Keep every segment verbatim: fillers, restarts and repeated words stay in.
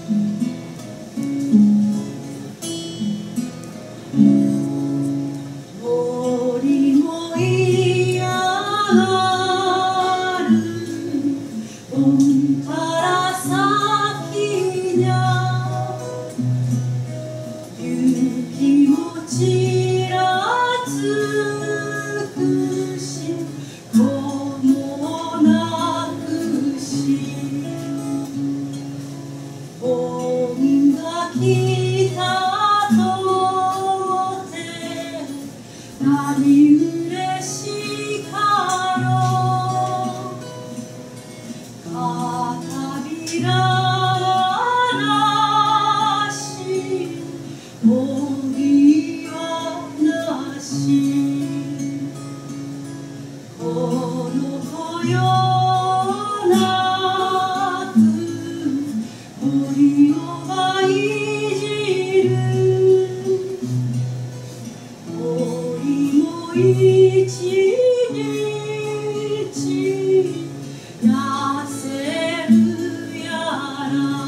森もいやがるどんから先にゃ雪もちらつくし子も泣くし盆が来たとて何嬉しかろう片びらなし帯はなしこの子よなく森をばいじる森も一日痩せるやら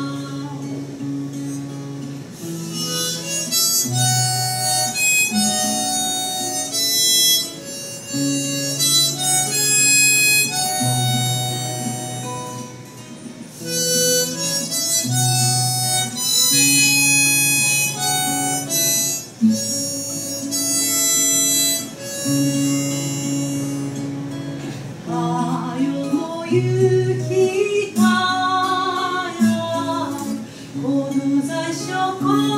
あよもゆきたやこの在所